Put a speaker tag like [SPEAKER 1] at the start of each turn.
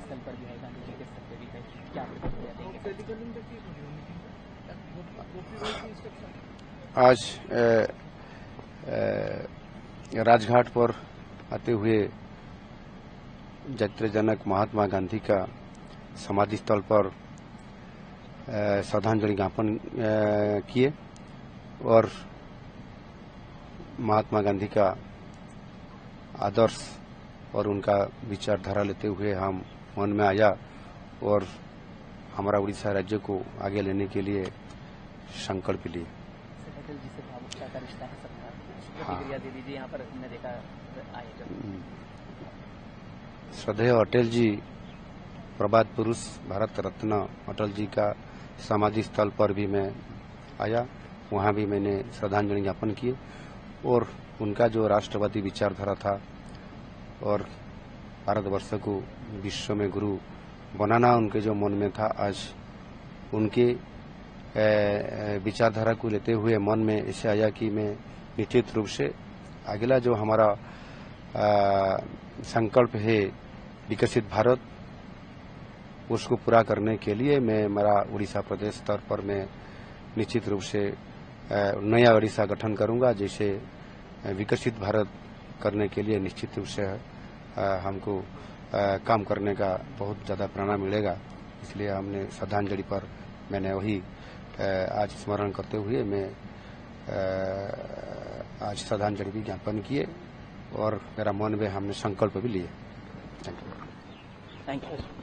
[SPEAKER 1] स्थल पर जो है गांधी जी के सत्याग्रह पे क्या प्रतिक्रिया देंगे?
[SPEAKER 2] आज राजघाट पर आते हुए जातीय जनक महात्मा गांधी का समाधि स्थल पर श्रद्धांजलि ज्ञापन किए और महात्मा गांधी का आदर्श और उनका विचारधारा लेते हुए हम मन में आया और हमारा उड़ीसा राज्य को आगे लेने के लिए संकल्प लिए।
[SPEAKER 1] अटल जी से भावुकता का रिश्ता है सबका,
[SPEAKER 2] हाँ।
[SPEAKER 1] प्रतिक्रिया दे दीजिए। यहाँ पर हमने देखा आए जब
[SPEAKER 2] श्रद्धेय अटल जी, प्रबाद पुरुष भारत रत्न अटल जी का समाधि स्थल पर भी मैं आया, वहां भी मैंने श्रद्धांजलि ज्ञापन किए और उनका जो राष्ट्रवादी विचारधारा था और भारतवर्ष को विश्व में गुरु बनाना उनके जो मन में था, आज उनके विचारधारा को लेते हुए मन में ऐसे आया कि मैं निश्चित रूप से अगला जो हमारा संकल्प है विकसित भारत, उसको पूरा करने के लिए मैं मेरा उड़ीसा प्रदेश स्तर पर मैं निश्चित रूप से नया उड़ीसा गठन करूंगा, जैसे विकसित भारत करने के लिए निश्चित रूप से हमको काम करने का बहुत ज़्यादा प्रेरणा मिलेगा। इसलिए हमने श्रद्धांजलि पर मैंने वही आज स्मरण करते हुए मैं आज श्रद्धांजलि भी ज्ञापन किए और मेरा मन में हमने संकल्प भी लिए।
[SPEAKER 1] Thank you.